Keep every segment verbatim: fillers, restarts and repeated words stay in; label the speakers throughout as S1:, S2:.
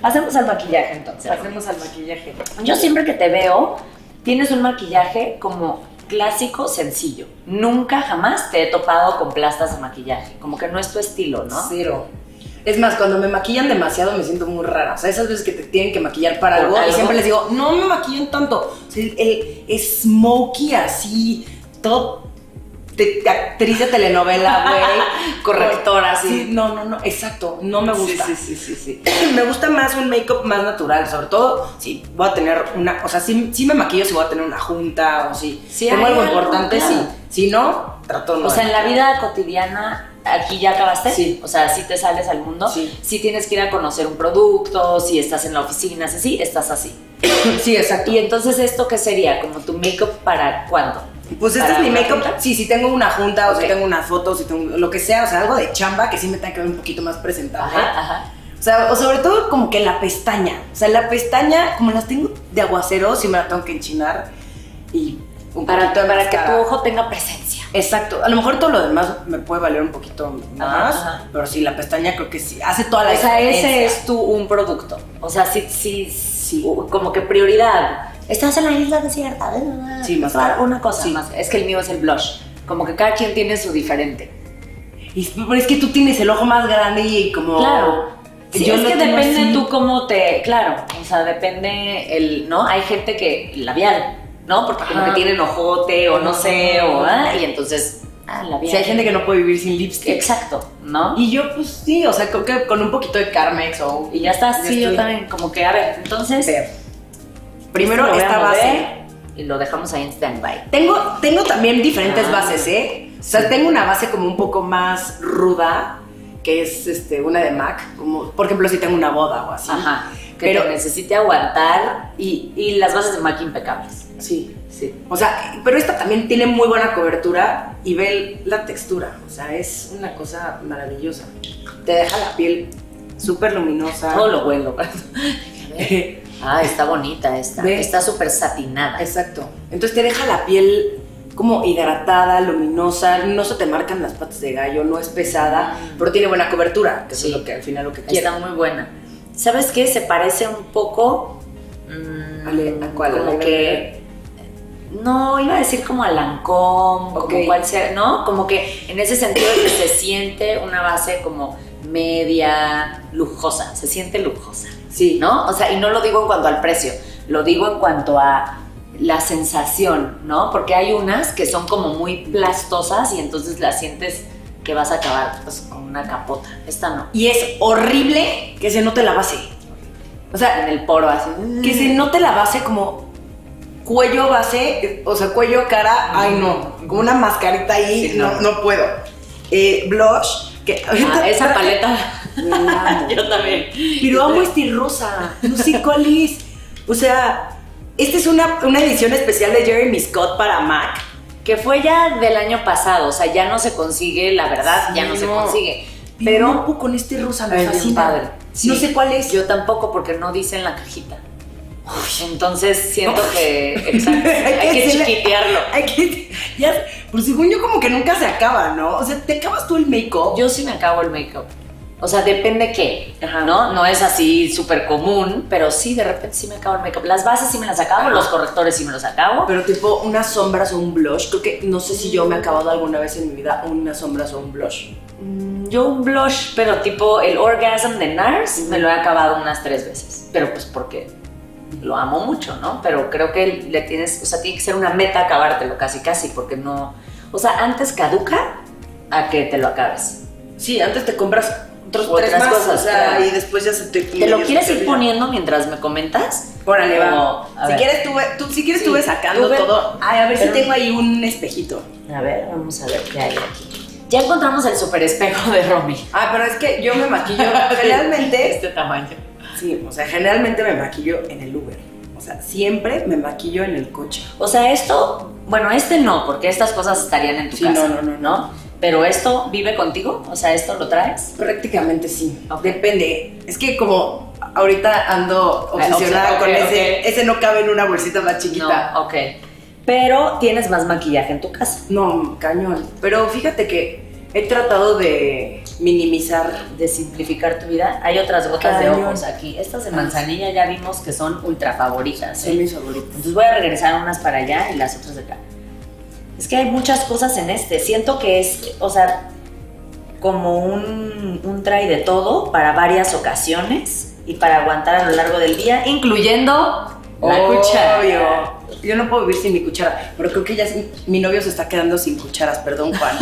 S1: Pasemos al maquillaje entonces.
S2: Pasemos al maquillaje.
S1: Yo siempre que te veo, tienes un maquillaje como clásico, sencillo. Nunca jamás te he topado con plastas de maquillaje. Como que no es tu estilo, ¿no?
S2: Cero. Es más, cuando me maquillan demasiado me siento muy rara. O sea, esas veces que te tienen que maquillar para algo,
S1: ¿Algo?
S2: y siempre les digo, no me maquillen tanto. O sea, el, el smokey así, todo de, de actriz de telenovela, güey.
S1: Correctora, sí.
S2: Sí. No, no, no, exacto, no me gusta.
S1: Sí, sí, sí, sí, sí.
S2: Me gusta más un make-up más natural, sobre todo si voy a tener una, o sea, si, si me maquillo si voy a tener una junta o si
S1: Sí,
S2: tengo
S1: hay
S2: algo
S1: algo,
S2: importante,
S1: claro.
S2: sí. Si no, trato no.
S1: O sea, en la vida cotidiana, ¿aquí ya acabaste?
S2: Sí.
S1: O sea, si te sales al mundo,
S2: Sí.
S1: si tienes que ir a conocer un producto, si estás en la oficina, así, estás así.
S2: Sí, exacto.
S1: Y entonces, ¿esto qué sería? ¿Como tu make-up para cuándo?
S2: Pues este
S1: ¿Para
S2: es mi
S1: una
S2: make-up.
S1: junta?
S2: Sí, si tengo una junta o
S1: Ok.
S2: si tengo una foto, si tengo lo que sea, o sea, algo de chamba que sí me tenga que ver un poquito más presentable.
S1: Ajá, ajá.
S2: O sea, o sobre todo como que la pestaña. O sea, la pestaña, como las tengo de aguacero, sí me la tengo que enchinar y un
S1: Para,
S2: poquito de
S1: para que tu
S2: máscara.
S1: ojo tenga presencia.
S2: Exacto. A lo mejor todo lo demás me puede valer un poquito más,
S1: Ajá, ajá.
S2: pero sí, la pestaña creo que sí hace toda la
S1: O sea,
S2: diferencia.
S1: ese es tu un producto. O sea, sí, sí, sí, como que prioridad. Estás en la isla desierta.
S2: Sí, más
S1: Claro,
S2: claro.
S1: una cosa
S2: Sí.
S1: más. Es que el mío es el blush. Como que cada quien tiene su diferente.
S2: Y- pero es que tú tienes el ojo más grande y como...
S1: Claro. Sí,
S2: yo
S1: es
S2: lo
S1: que
S2: tengo
S1: depende
S2: así.
S1: tú cómo te... Claro, o sea, depende el... ¿No? Hay gente que... Labial, ¿no? Porque como
S2: Ajá.
S1: que tienen ojote o no
S2: Ajá.
S1: sé, o... ah, y entonces... Ah, labial.
S2: Sí, hay gente que no puede vivir sin lipstick.
S1: Exacto, ¿no?
S2: Y yo, pues sí, o sea, creo que con un poquito de Carmex o...
S1: Y ya está, sí, yo
S2: estoy-
S1: también. Como que, a ver, entonces...
S2: Ver. Primero
S1: Esto lo
S2: esta
S1: voy a
S2: base.
S1: mover y lo dejamos ahí en stand-by.
S2: Tengo, tengo también diferentes
S1: Ah.
S2: bases, ¿eh? O sea, tengo una base como un poco más ruda, que es este, una de MAC, como, por ejemplo, si tengo una boda o así.
S1: Ajá. Que
S2: Pero-
S1: te necesite aguantar y, y las bases de MAC impecables.
S2: Sí.
S1: Sí.
S2: O sea, pero esta también tiene muy buena cobertura y ve la textura. O sea, es una cosa maravillosa. Te deja la piel súper luminosa.
S1: Todo lo huelo. Ah, está bonita esta.
S2: Ve.
S1: Está súper satinada.
S2: Exacto. Entonces te deja la piel como hidratada, luminosa, no se te marcan las patas de gallo, no es pesada,
S1: Mm.
S2: pero tiene buena cobertura, que
S1: Sí.
S2: eso es lo que al final lo que quiero.
S1: Está muy buena. ¿Sabes qué? Se parece un poco... mmm,
S2: Ale- ¿a cuál?
S1: Como
S2: ¿A la
S1: que... No, iba a decir como a Lancôme,
S2: Ok.
S1: como cual sea, ¿no? Como que en ese sentido de que se siente una base como media, lujosa, se siente lujosa,
S2: Sí,
S1: ¿no? O sea, y no lo digo en cuanto al precio, lo digo en cuanto a la sensación, ¿no? Porque hay unas que son como muy plastosas y entonces las sientes que vas a acabar pues, con una capota. Esta no.
S2: y es horrible que se note la base. O sea,
S1: En el poro así.
S2: que se note la base como cuello, base, o sea, cuello, cara, ay no, como una mascarita ahí,
S1: Sí,
S2: no.
S1: no.
S2: no puedo. Eh, blush, que
S1: Ah, esa paleta.
S2: La amo.
S1: Yo también.
S2: Pero amo este rosa, no sé cuál es. O sea, esta es una, una edición especial de Jeremy Scott para MAC.
S1: Que fue ya del año pasado, o sea, ya no se consigue, la verdad,
S2: Sí,
S1: ya no, se
S2: no.
S1: consigue.
S2: Pero
S1: Pero
S2: no puedo con este rosa, me
S1: es bien
S2: fascina.
S1: padre. Sí.
S2: No sé cuál es.
S1: Yo tampoco, porque no dice en la cajita. Entonces siento que, exacto, hay que
S2: hacerle-
S1: chiquitearlo.
S2: Hay que, ya, pues según yo como que nunca se acaba, ¿no? O sea, te acabas tú el make-up.
S1: Yo sí me acabo el make-up. O sea, depende qué,
S2: Ajá.
S1: ¿no? No es así súper común, pero sí, de repente sí me acabo el make-up. Las bases sí me las acabo,
S2: Ajá.
S1: los correctores sí me los acabo.
S2: Pero tipo unas sombras o un blush. Creo que no sé si yo me he acabado alguna vez en mi vida unas sombras o un blush.
S1: Mm, Yo un blush, pero tipo el Orgasm de NARS, me lo he acabado unas tres veces. Pero pues porque lo amo mucho, ¿no? Pero creo que le tienes, o sea, tiene que ser una meta acabártelo casi casi, porque no... O sea, antes caduca a que te lo acabes.
S2: Sí, antes te compras otros
S1: Otras
S2: tres más,
S1: cosas,
S2: o sea,
S1: claro.
S2: y después ya se te...
S1: ¿Te lo
S2: medio
S1: quieres
S2: se
S1: ir
S2: te
S1: poniendo mientras me comentas?
S2: Órale,
S1: O-
S2: va.
S1: a
S2: Si
S1: ver.
S2: quieres, tú, ve- tú, si quieres,
S1: Sí,
S2: tú ves sacando
S1: tú ve-
S2: todo. Ay, a ver
S1: Pero-
S2: si tengo ahí un espejito.
S1: A ver, vamos a ver qué hay aquí. Ya encontramos el super espejo de Romy.
S2: Ah, pero es que yo me maquillo generalmente.
S1: Este tamaño.
S2: Sí, o sea, generalmente me maquillo en el Uber. O sea, siempre me maquillo en el coche.
S1: O sea, esto, bueno, este no, porque estas cosas estarían en tu
S2: Sí,
S1: casa.
S2: no, no, no, no.
S1: Pero esto vive contigo, o sea, esto lo traes.
S2: Prácticamente sí.
S1: Ok.
S2: Depende. Es que como ahorita ando obsesionada
S1: ok,
S2: con
S1: ok.
S2: ese, ese no cabe en una bolsita más chiquita.
S1: No, ok. Pero tienes más maquillaje en tu casa.
S2: No, cañón. Pero fíjate que he tratado de, minimizar.
S1: De simplificar tu vida. Hay otras gotas
S2: Cañón.
S1: de ojos aquí. Estas de manzanilla ya vimos que son ultra favoritas.
S2: Son
S1: ¿eh?
S2: mis favoritas.
S1: Entonces voy a regresar unas para allá y las otras de acá. Es que hay muchas cosas en este. Siento que es, o sea, como un, un trae de todo para varias ocasiones y para aguantar a lo largo del día, incluyendo la
S2: Obvio.
S1: cuchara.
S2: Yo no puedo vivir sin mi cuchara, pero creo que ya mi, mi novio se está quedando sin cucharas, perdón, Juan,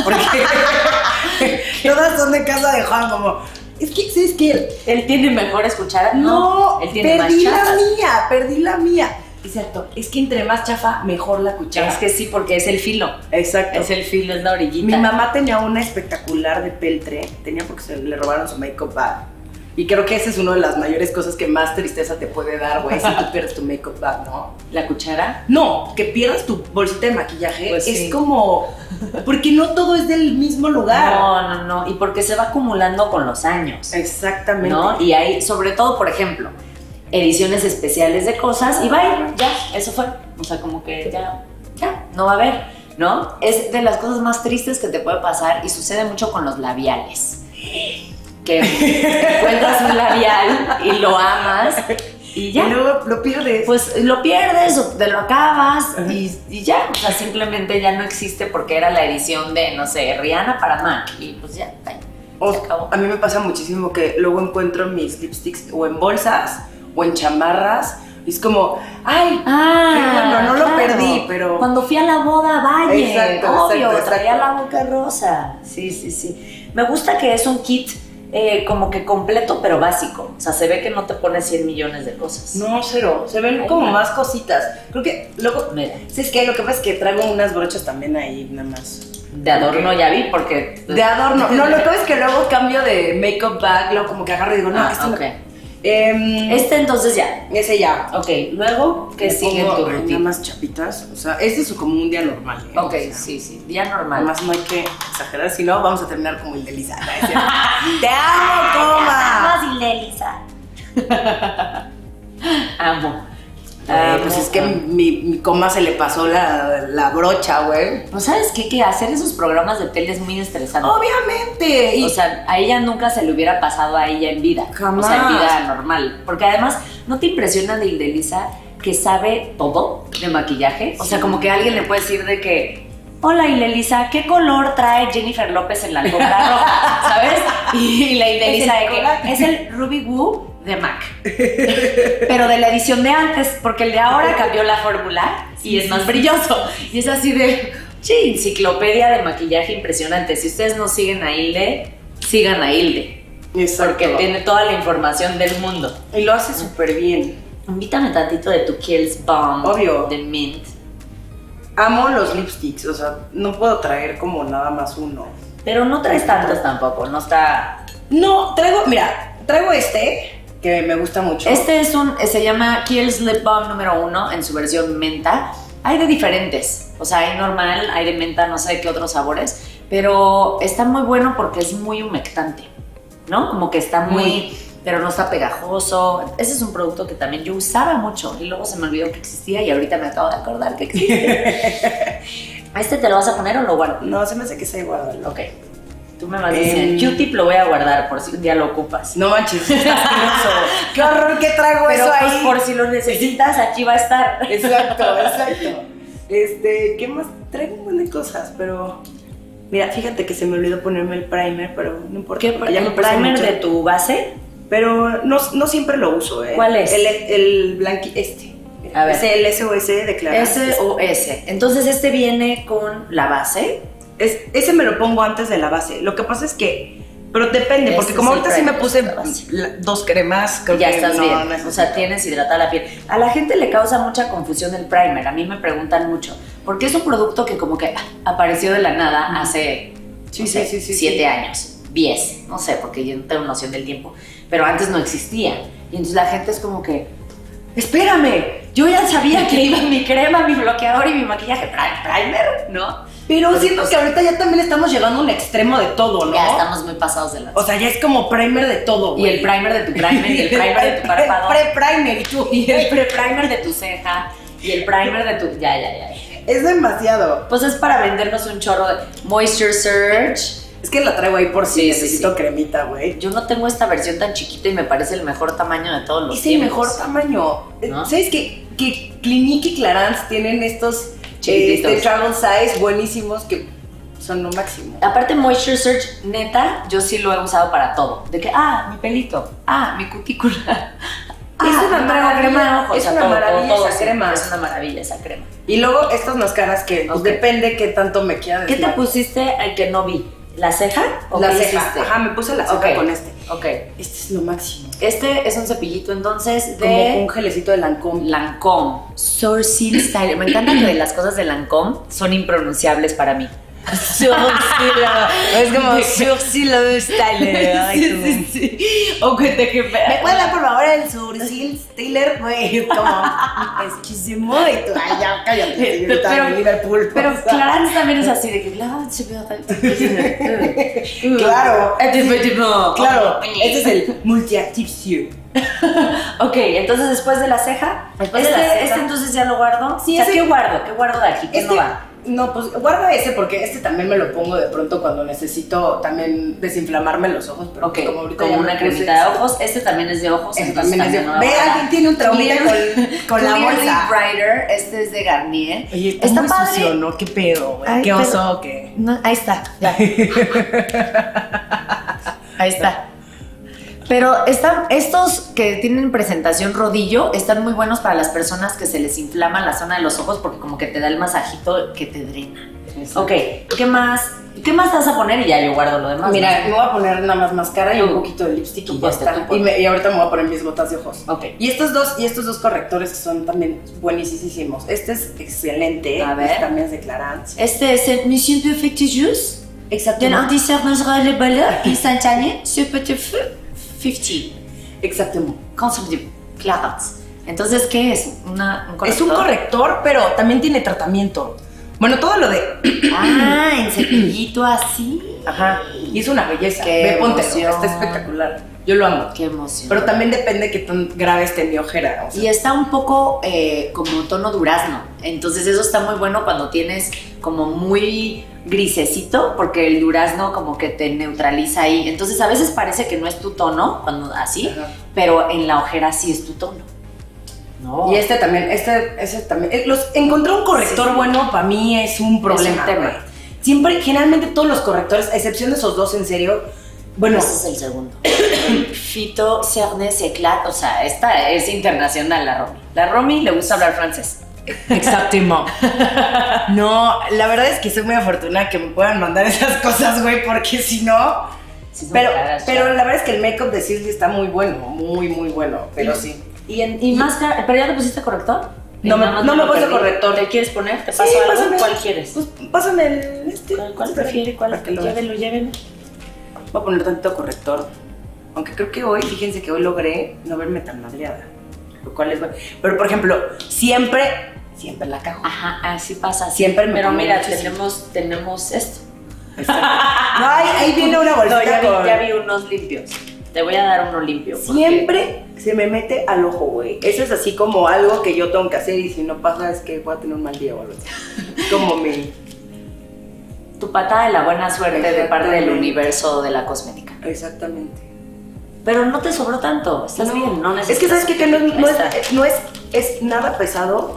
S2: porque todas son de casa de Juan, como, es que, ¿sabes qué?
S1: ¿Él tiene mejores cucharas?
S2: No,
S1: él tiene más
S2: perdí la
S1: chafas.
S2: mía, perdí la mía. Exacto, es que entre más chafa, mejor la cuchara.
S1: Es que sí, porque es el filo.
S2: Exacto.
S1: Es el filo, es la orillita.
S2: Mi mamá tenía una espectacular de peltre, tenía porque se le robaron su make-up bag. Y creo que esa es una de las mayores cosas que más tristeza te puede dar, güey, si tú pierdes tu make-up bag, ¿no?
S1: ¿La cuchara?
S2: No, que pierdas tu bolsita de maquillaje
S1: Pues
S2: es
S1: sí.
S2: como... Porque no todo es del mismo lugar.
S1: No, no, no. Y porque se va acumulando con los años.
S2: Exactamente.
S1: ¿No? Y hay, sobre todo, por ejemplo, ediciones especiales de cosas y bye, ya, eso fue. O sea, como que ya, ya, no va a haber, ¿no? Es de las cosas más tristes que te puede pasar y sucede mucho con los labiales. Que encuentras un labial y lo amas y ya.
S2: Y luego lo pierdes.
S1: Pues lo pierdes o te lo acabas y, y ya. O sea, simplemente ya no existe porque era la edición de, no sé, Rihanna para Mac y pues ya, bye.
S2: O-
S1: Se acabó.
S2: a mí me pasa muchísimo que luego encuentro mis lipsticks o en bolsas o en chamarras. Y es como, ay,
S1: Ah,
S2: qué bueno, no lo
S1: claro.
S2: perdí, pero...
S1: Cuando fui a la boda, Valle,
S2: Exacto,
S1: obvio,
S2: exacto,
S1: traía
S2: exacto.
S1: la boca rosa. Sí, sí, sí. Me gusta que es un kit eh, como que completo, pero básico. O sea, se ve que no te pones cien millones de cosas.
S2: No, cero. Se ven
S1: Ay,
S2: como
S1: no.
S2: más cositas. Creo que luego...
S1: Mira,
S2: ¿Sabes qué? Lo que pasa es que traigo unas brochas también ahí, nada más.
S1: de adorno ya vi porque...
S2: De adorno. No, lo que pasa es que luego cambio de make-up bag, luego como que agarro y digo, no,
S1: Ah,
S2: esto no.
S1: ok.
S2: Em,
S1: Este entonces ya.
S2: ese ya.
S1: Ok, luego, ¿qué
S2: Me
S1: sigue en
S2: pongo
S1: tu
S2: nada
S1: rutina?
S2: más chapitas. O sea, este es como un día normal. ¿eh?
S1: Ok,
S2: O sea,
S1: sí, sí, día normal.
S2: Además no hay que exagerar, si no vamos a terminar como el de Lisa. ¿no? Es cierto. ¡Te amo, coma!
S1: Vamos, Lelisa. Amo.
S2: Eh, pues es que mi, mi coma se le pasó la, la brocha, güey.
S1: ¿No sabes qué? Que hacer esos programas de tele es muy estresante.
S2: Obviamente. Y
S1: O sea, a ella nunca se le hubiera pasado a ella en vida.
S2: Jamás.
S1: O sea, en vida normal. Porque además, ¿no te impresiona de Lisa que sabe todo de maquillaje? O sea, como que alguien le puede decir de que, hola Ilelisa, ¿qué color trae Jennifer López en la alfombra roja? ¿Sabes? Y la Ilelisa de que es el Ruby Woo de MAC. Pero de la edición de antes, porque el de ahora cambió la fórmula y es más brilloso. Y es así de, sí, enciclopedia de maquillaje impresionante. Si ustedes no siguen a Hilde, sigan a Hilde.
S2: Exacto.
S1: Porque tiene toda la información del mundo.
S2: Y lo hace súper bien.
S1: Invítame tantito de tu Kiehl's Bomb
S2: Obvio.
S1: de Mint.
S2: Amo los lipsticks, o sea, no puedo traer como nada más uno.
S1: Pero no traes tantos tampoco, no está...
S2: No, traigo, mira, traigo este, que me gusta mucho.
S1: Este es un, se llama Kiehl's Lip Balm número uno en su versión menta. Hay de diferentes, o sea, hay normal, hay de menta, no sé qué otros sabores, pero está muy bueno porque es muy humectante, ¿no? Como que está muy...
S2: Muy.
S1: Pero no está pegajoso. Ese es un producto que también yo usaba mucho y luego se me olvidó que existía y ahorita me acabo de acordar que existe. ¿A este te lo vas a poner o lo guardo?
S2: No, se me hace que sea igual.
S1: Ok. Tú me vas diciendo,
S2: Em,
S1: Q-tip lo voy a guardar por si un día lo ocupas.
S2: No manches, es asqueroso. Qué horror que traigo
S1: Pero
S2: eso
S1: pues
S2: ahí.
S1: por si lo necesitas, aquí va a estar.
S2: Exacto, exacto. Este, ¿qué más? Traigo un montón de cosas, pero... Mira, fíjate que se me olvidó ponerme el primer, pero no importa.
S1: ¿Qué?
S2: porque ya
S1: ¿El
S2: me puse
S1: primer
S2: mucho.
S1: de tu base?
S2: Pero no, no siempre lo uso, ¿eh?
S1: ¿Cuál es?
S2: El, el blanqui, este.
S1: A ver.
S2: Es el S O S de Clarins.
S1: S o S. Entonces este viene con la base.
S2: Es, ese me lo pongo antes de la base. Lo que pasa es que... Pero depende,
S1: Este
S2: porque como
S1: es el
S2: ahorita sí me
S1: primer,
S2: puse
S1: la base.
S2: la- dos cremas, creo
S1: Ya
S2: que
S1: estás
S2: no,
S1: bien.
S2: no
S1: O
S2: necesito.
S1: sea, tienes hidratada la piel. A la gente le causa mucha confusión el primer. A mí me preguntan mucho. Porque es un producto que como que apareció de la nada hace
S2: Sí,
S1: no
S2: sí,
S1: sé,
S2: sí, sí,
S1: siete
S2: sí.
S1: años, diez, no sé, porque yo no tengo noción del tiempo. Pero antes no existía. Y entonces la gente es como que, espérame, yo ya sabía que iba mi crema, mi bloqueador y mi maquillaje. Pri- Primer, ¿no?
S2: Pero
S1: Pues,
S2: siento
S1: pues,
S2: que ahorita ya también estamos llegando a un extremo de todo, ¿no?
S1: Ya estamos muy pasados de la...
S2: O sea, ya es como primer de todo,
S1: Y
S2: güey.
S1: el primer de tu primer, y el primer de tu párpado.
S2: Pre-primer, y tú.
S1: Y el pre-primer de tu ceja, y el primer de tu... Ya, ya, ya.
S2: Es demasiado.
S1: Pues es para vendernos un chorro de Moisture Surge,
S2: Es que la traigo ahí por si
S1: Sí, sí,
S2: necesito
S1: sí.
S2: cremita, güey.
S1: Yo no tengo esta versión tan chiquita y me parece el mejor tamaño de todos los
S2: Es el
S1: tiempos.
S2: mejor tamaño.
S1: ¿No?
S2: ¿Sabes qué? Que Clinique y Clarins tienen estos
S1: Chiquititos.
S2: este, travel size buenísimos que son lo máximo.
S1: Aparte, Moisture Surge, neta, yo sí lo he usado para todo. De que, ah, mi pelito, ah, mi cutícula. Ah,
S2: Es una
S1: me
S2: maravilla,
S1: hago crema de ojos,
S2: es
S1: o sea,
S2: una
S1: todo,
S2: maravilla
S1: todo, todo,
S2: esa
S1: sí,
S2: crema.
S1: Es una maravilla esa crema.
S2: Y luego estas máscaras que pues,
S1: Ok.
S2: depende qué tanto me quieran.
S1: ¿Qué te
S2: desma-
S1: pusiste al que no vi? ¿La ceja? ¿O
S2: La
S1: qué
S2: ceja.
S1: hiciste?
S2: Ajá, me puse la ceja
S1: Ok.
S2: con este.
S1: Ok.
S2: Este es lo máximo.
S1: Este es un cepillito entonces
S2: Como
S1: de
S2: un gelecito de Lancôme.
S1: Lancôme. Sourcil Styler. Me encanta que las cosas de Lancôme son impronunciables para mí. Sourcil.
S2: Es como
S1: Sourcil Styler. Ay,
S2: sí,
S1: tú.
S2: sí, sí. O que te que ¿me puedes dar por favor el Sursil Stiller, güey? Es como, excusez-moi, y tú, ay, ya, cállate, señorita
S1: Pero-
S2: de Liverpool.
S1: Pero
S2: o sea.
S1: Clarence también es así de que "La, se ve tan-".
S2: Claro,
S1: Este fue tipo,
S2: claro,
S1: "Oye".
S2: este es el multi-active.
S1: Ok, entonces después de la ceja,
S2: Después
S1: este,
S2: de la ceja.
S1: este entonces ya lo guardo.
S2: Sí,
S1: o sea,
S2: ese-
S1: ¿qué guardo? ¿Qué guardo de aquí? ¿Qué
S2: Este,
S1: no va?
S2: no, pues guarda ese porque este también me lo pongo de pronto cuando necesito también desinflamarme los ojos. Pero
S1: Ok,
S2: pues como ahorita
S1: como
S2: ya
S1: una
S2: me puse-
S1: cremita de ojos. Este también es de ojos.
S2: Este
S1: entonces
S2: también es de
S1: no va
S2: Ve,
S1: a guardar.
S2: alguien tiene un traumita con, con la
S1: Clearly
S2: bolsa.
S1: Brighter, este es de Garnier.
S2: Oye,
S1: está
S2: muy
S1: padre.
S2: sucio, ¿no? ¿Qué pedo, güey?
S1: Ay,
S2: ¿Qué
S1: pero-
S2: oso o qué?
S1: No, ahí está, ya. Ahí está. Pero están, estos que tienen presentación rodillo están muy buenos para las personas que se les inflama la zona de los ojos porque como que te da el masajito que te drena. Ok, ¿qué más? ¿Qué más te vas a poner? Y ya yo guardo lo demás.
S2: Mira,
S1: ¿no?
S2: me voy a poner nada más máscara y
S1: Tú.
S2: un poquito de lipstick
S1: Tú
S2: y ya
S1: ponte, tú
S2: está.
S1: ponte.
S2: Y, me- y ahorita me voy a poner mis botas de ojos.
S1: Ok.
S2: Y estos dos, y estos dos correctores que son también buenísimos. Este es excelente.
S1: A ver.
S2: Este también es de Clarins.
S1: Este es el Mission Perfect Juice de
S2: Exactement.
S1: l'indiceur naturel de Baleur instantanier sur petit feu cincuenta.
S2: Exactement.
S1: Concept Clarins. Entonces, ¿qué es? Una, un corrector.
S2: Es un corrector, pero también tiene tratamiento. Bueno, todo lo de.
S1: Ah, en cepillito así.
S2: Ajá. Y es una belleza.
S1: Qué
S2: Ve, póntelo.
S1: emoción.
S2: Está espectacular. Yo lo amo.
S1: Qué emoción.
S2: Pero también depende qué tan grave esté mi ojera. O sea,
S1: Y está un poco eh, como tono durazno. Entonces eso está muy bueno cuando tienes como muy grisecito, porque el durazno como que te neutraliza ahí. Entonces a veces parece que no es tu tono, cuando así,
S2: Ajá.
S1: pero en la ojera sí es tu tono. No.
S2: Y este también, este, ese también. eh, Los, encontrar un corrector
S1: Sí.
S2: bueno para mí es un problema.
S1: Es un tema.
S2: güey. Siempre, generalmente todos los correctores, a excepción de esos dos, en serio. Bueno,
S1: Ese es el segundo. Fito Cernès Eclat, o sea, esta es internacional la Romy. La Romy le gusta hablar francés.
S2: exactamente. No, la verdad es que soy muy afortunada que me puedan mandar esas cosas, güey, porque si no.
S1: Sí, son
S2: Pero,
S1: caras,
S2: pero
S1: ya.
S2: la verdad es que el make-up de Sisley está muy bueno, muy, muy bueno. Pero sí.
S1: ¿Y, en, y máscara? ¿Pero ya te pusiste corrector?
S2: No me-
S1: Nada más
S2: no me
S1: lo
S2: puse
S1: perdí.
S2: corrector.
S1: ¿Te quieres poner? ¿Te
S2: Sí,
S1: paso algo?
S2: pásame.
S1: ¿Cuál quieres?
S2: Pues pásame el este.
S1: ¿Cuál, cuál
S2: Espera,
S1: prefiere? ¿Cuál?
S2: para que lo veas.
S1: Llévelo, llévelo.
S2: Voy a poner tantito corrector. Aunque creo que hoy, fíjense que hoy logré no verme tan madreada. Lo cual es bueno. Pero por ejemplo, siempre, siempre la cago.
S1: Ajá, así pasa.
S2: Siempre me
S1: Pero
S2: pongo
S1: mira,
S2: muchísimo.
S1: tenemos, tenemos esto.
S2: Exacto. No, ahí, ahí viene una bolsita
S1: No, ya vi,
S2: con-
S1: ya vi unos limpios. Te voy a dar uno limpio. porque-
S2: Siempre se me mete al ojo, güey. Eso es así como algo que yo tengo que hacer y si no pasa es que voy a tener un mal día o algo así. Como mi...
S1: Tu patada de la buena suerte de parte del
S2: Exactamente.
S1: universo de la cosmética.
S2: Exactamente.
S1: Pero no te sobró tanto. Estás
S2: No,
S1: bien, no
S2: Es que
S1: necesitas.
S2: sabes qué? que no, no,
S1: Ahí está.
S2: es, no es, es nada pesado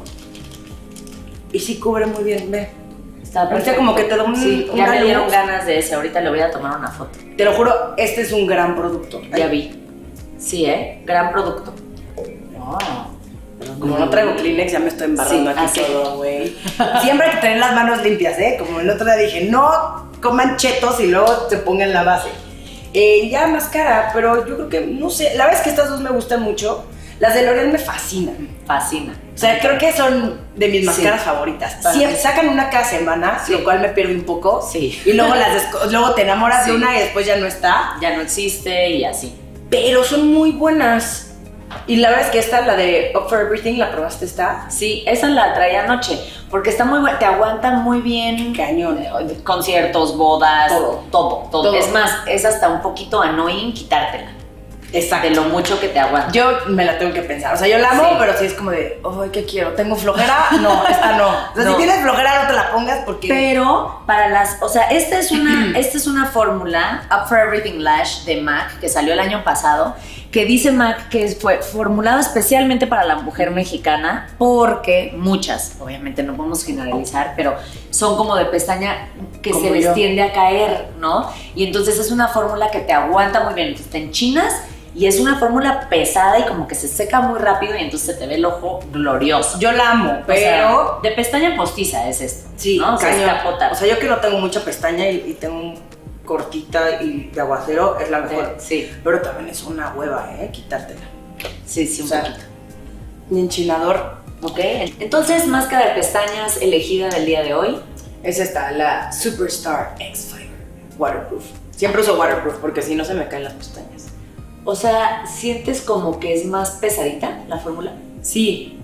S2: y sí cubre muy bien, ve.
S1: Está
S2: Ahorita
S1: perfecto.
S2: como que te da un-
S1: Sí,
S2: un
S1: ya me
S2: galuz.
S1: dieron ganas de ese. Ahorita le voy a tomar una foto.
S2: Te lo juro, este es un gran producto.
S1: Ya vi. Sí, ¿eh? Gran producto. No.
S2: Como no traigo Kleenex, ya me estoy embarrando
S1: Sí,
S2: aquí
S1: así.
S2: todo, güey. Siempre hay que tener las manos limpias, ¿eh? Como el otro día dije, no coman chetos y luego se pongan la base. Eh, ya máscara, pero yo creo que, no sé, la verdad es que estas dos me gustan mucho. Las de L'Oreal me fascinan.
S1: Fascina.
S2: O sea, creo que son de mis
S1: Sí.
S2: máscaras favoritas.
S1: Para
S2: Siempre
S1: mí.
S2: sacan una cada semana,
S1: Sí.
S2: lo cual me pierde un poco.
S1: Sí.
S2: Y luego, las desco- luego te enamoras
S1: Sí.
S2: de una y después ya no está.
S1: Ya no existe y así.
S2: Pero son muy buenas. Y la verdad es que esta, la de Up for Everything, ¿la probaste esta?
S1: Sí, esa la traía anoche, porque está muy buena, te aguanta muy bien.
S2: Cañón.
S1: eh, Conciertos, bodas,
S2: Todo.
S1: todo, todo.
S2: Todo.
S1: Es más, es hasta un poquito annoying quitártela.
S2: Exacto.
S1: De lo mucho que te aguanta.
S2: Yo me la tengo que pensar. O sea, yo la amo,
S1: Sí.
S2: pero sí es como de, ay, ¿qué quiero? ¿Tengo flojera? No, esta no. O sea,
S1: No.
S2: si tienes flojera, no te la pongas porque...
S1: Pero para las, o sea, esta es una, esta es una fórmula, Up for Everything Lash de MAC, que salió el año pasado, que dice MAC que fue formulada especialmente para la mujer mexicana, porque muchas, obviamente no podemos generalizar, pero son como de pestaña que
S2: Como
S1: se les
S2: yo.
S1: tiende a caer, ¿no? Y entonces es una fórmula que te aguanta muy bien, entonces te enchinas. Y es una fórmula pesada y como que se seca muy rápido y entonces se te ve el ojo glorioso.
S2: Yo la amo,
S1: O
S2: pero...
S1: sea, de pestaña postiza es esto.
S2: Sí,
S1: ¿no? O sea,
S2: cañón.
S1: es capota.
S2: O sea, yo que no tengo mucha pestaña y, y tengo un cortita y de aguacero, es la mejor.
S1: Eh, sí,
S2: Pero también es una hueva, ¿eh? Quitártela.
S1: sí, sí, un
S2: O sea,
S1: poquito.
S2: Mi enchinador
S1: Ok, entonces máscara de pestañas elegida del día de hoy.
S2: es esta, la Superstar X-Fiber Waterproof. Siempre uso waterproof porque si no se me caen las pestañas.
S1: O sea, ¿sientes como que es más pesadita la fórmula?
S2: Sí,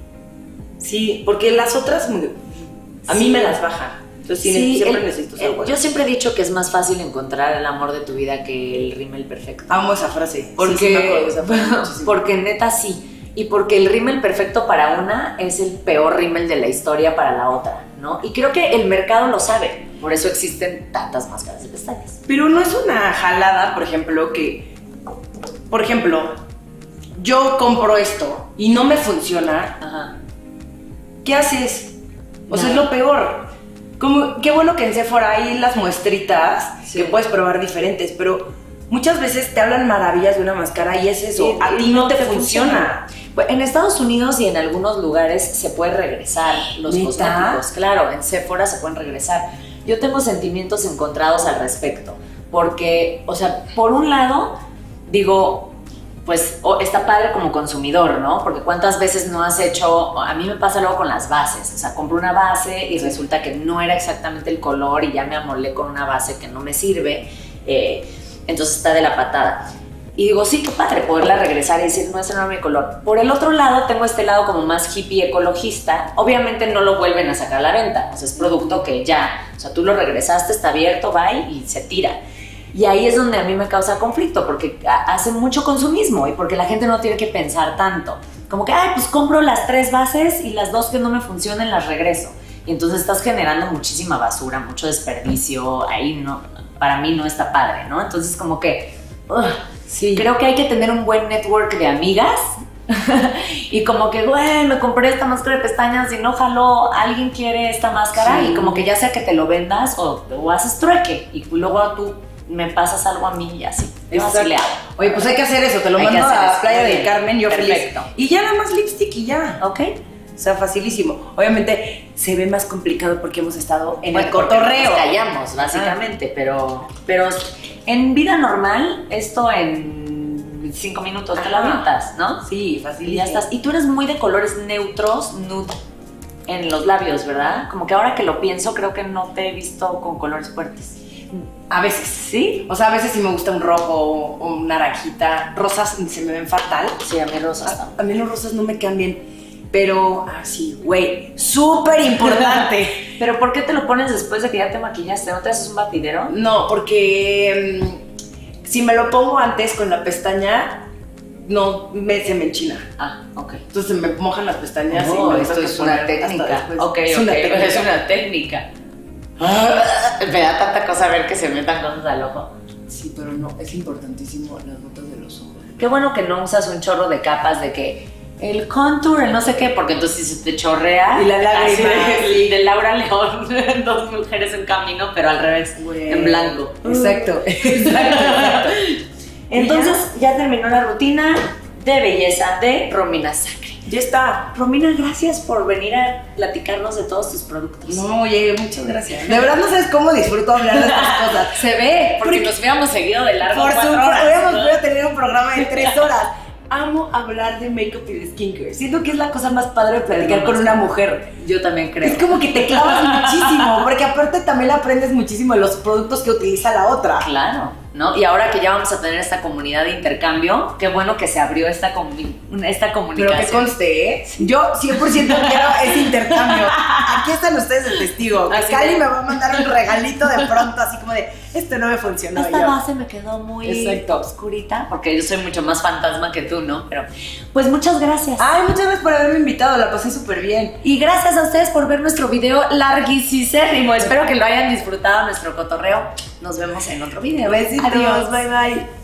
S2: sí, porque las otras me- a mí
S1: Sí.
S2: me las bajan. Entonces sí, siempre
S1: el-
S2: necesito usar
S1: el-
S2: waterproof.
S1: Yo siempre he dicho que es más fácil encontrar el amor de tu vida que el rímel perfecto.
S2: Amo esa frase.
S1: Porque,
S2: Sí, sí me acuerdo de esa frase muchísimo.
S1: porque neta sí. Y porque el rímel perfecto para una es el peor rímel de la historia para la otra, ¿no? Y creo que el mercado lo sabe. Por eso existen tantas máscaras de pestañas.
S2: Pero no es una jalada, por ejemplo, que... Por ejemplo, yo compro esto y no me funciona.
S1: Ajá.
S2: ¿Qué haces? O sea, es
S1: Nada.
S2: lo peor. Como, qué bueno que en Sephora hay las muestritas
S1: Sí.
S2: que puedes probar diferentes, pero muchas veces te hablan maravillas de una máscara y es eso.
S1: Y-
S2: a
S1: y
S2: ti no
S1: no
S2: te,
S1: te
S2: funciona.
S1: Pues en Estados Unidos y en algunos lugares se puede regresar los
S2: ¿Neta?
S1: cosméticos. Claro, en Sephora se pueden regresar. Yo tengo sentimientos encontrados al respecto. Porque, o sea, por un lado, digo, pues oh, está padre como consumidor, ¿no? Porque cuántas veces no has hecho, a mí me pasa luego con las bases, o sea, compro una base y resulta que no era exactamente el color y ya me amolé con una base que no me sirve, eh, entonces está de la patada. Y digo, sí, qué padre poderla regresar y decir, no, ese no era mi color. Por el otro lado, tengo este lado como más hippie ecologista. Obviamente no lo vuelven a sacar a la venta. O sea, es producto que ya, o sea, tú lo regresaste, está abierto, va y se tira. Y ahí es donde a mí me causa conflicto, porque hace mucho consumismo y porque la gente no tiene que pensar tanto. Como que, ay, pues compro las tres bases y las dos que no me funcionen las regreso. Y entonces estás generando muchísima basura, mucho desperdicio. Ahí no, para mí no está padre, ¿no? Entonces como que... ugh,
S2: Sí.
S1: creo que hay que tener un buen network de amigas y como que, güey, me compré esta máscara de pestañas y no jaló, alguien quiere esta máscara
S2: Sí.
S1: y como que ya sea que te lo vendas o, o haces trueque y luego tú me pasas algo a mí y así. Yo así le hago.
S2: Oye, pues hay que hacer eso. Te lo
S1: Hay que
S2: mando
S1: hacer
S2: a
S1: eso.
S2: Playa
S1: Muy
S2: del
S1: bien.
S2: Carmen, yo
S1: Perfecto.
S2: feliz. Y ya nada más lipstick y ya.
S1: ¿Ok?
S2: O sea, facilísimo. Obviamente se ve más complicado porque hemos estado en
S1: Bueno,
S2: el
S1: porque
S2: cotorreo.
S1: nos callamos, básicamente, pero, pero en vida normal, esto en cinco minutos te lo
S2: Ajá.
S1: avientas, ¿no?
S2: Sí,
S1: Y
S2: facilísimo.
S1: ya estás. Y tú eres muy de colores neutros, nude, en los labios, ¿verdad? Como que ahora que lo pienso, creo que no te he visto con colores fuertes.
S2: A veces.
S1: ¿Sí?
S2: O sea, a veces sí me gusta un rojo o un naranjita. Rosas se me ven fatal.
S1: Sí, a mí rosas
S2: A,
S1: también.
S2: a mí los rosas no me quedan bien. Pero, ah, sí, güey, súper importante.
S1: ¿Pero por qué te lo pones después de que ya te maquillaste? ¿No te haces un batidero?
S2: No, porque mm, si me lo pongo antes con la pestaña, no me, se me enchina.
S1: Ah, ok.
S2: Entonces me mojan las pestañas y
S1: No,
S2: me
S1: esto
S2: tengo
S1: es
S2: que
S1: una
S2: poner hasta
S1: técnica.
S2: después.
S1: Ok,
S2: es
S1: ok,
S2: una técnica.
S1: es una técnica. Me da tanta cosa ver que se metan cosas al ojo.
S2: Sí, pero no, es importantísimo las gotas de los ojos.
S1: Qué bueno que no usas un chorro de capas de que el contour, el no sé qué, porque entonces si se te chorrea.
S2: Y la lágrima,
S1: así de,
S2: sí.
S1: de Laura León, dos mujeres en camino, pero al revés,
S2: Güey.
S1: en blanco.
S2: Exacto, exacto, exacto.
S1: Entonces ya terminó la rutina de belleza de Romina Sacre.
S2: Ya está.
S1: Romina, gracias por venir a platicarnos de todos tus productos.
S2: No, oye, muchas gracias. De verdad no sabes cómo disfruto hablar de estas cosas.
S1: Se ve, porque
S2: Porque-
S1: nos hubiéramos seguido de largo
S2: Por
S1: cuatro
S2: supuesto,
S1: horas,
S2: hubiéramos
S1: ¿no?
S2: podido tener un programa de tres horas. Amo hablar de make-up y de skincare. Siento que es la cosa más padre de platicar con una mujer.
S1: Yo también creo.
S2: Es como que te clavas muchísimo, porque aparte también aprendes muchísimo de los productos que utiliza la otra.
S1: Claro, ¿no? Y ahora que ya vamos a tener esta comunidad de intercambio, qué bueno que se abrió esta, comu- esta
S2: Pero
S1: comunicación.
S2: que conste, ¿eh? Yo cien por ciento quiero ese intercambio. Aquí están ustedes el testigo.
S1: Así
S2: Cali
S1: de-
S2: me va a mandar un regalito de pronto, así como de, esto no me funcionó.
S1: Esta
S2: yo.
S1: base me quedó muy
S2: Exacto.
S1: oscurita, porque yo soy mucho más fantasma que tú, ¿no? Pero, pues muchas gracias.
S2: Ay, muchas gracias por haberme invitado, la pasé súper bien.
S1: Y gracias a ustedes por ver nuestro video larguísimo. Espero que lo hayan disfrutado, nuestro cotorreo. Nos vemos en otro video.
S2: Besitos,
S1: Adiós.
S2: bye bye.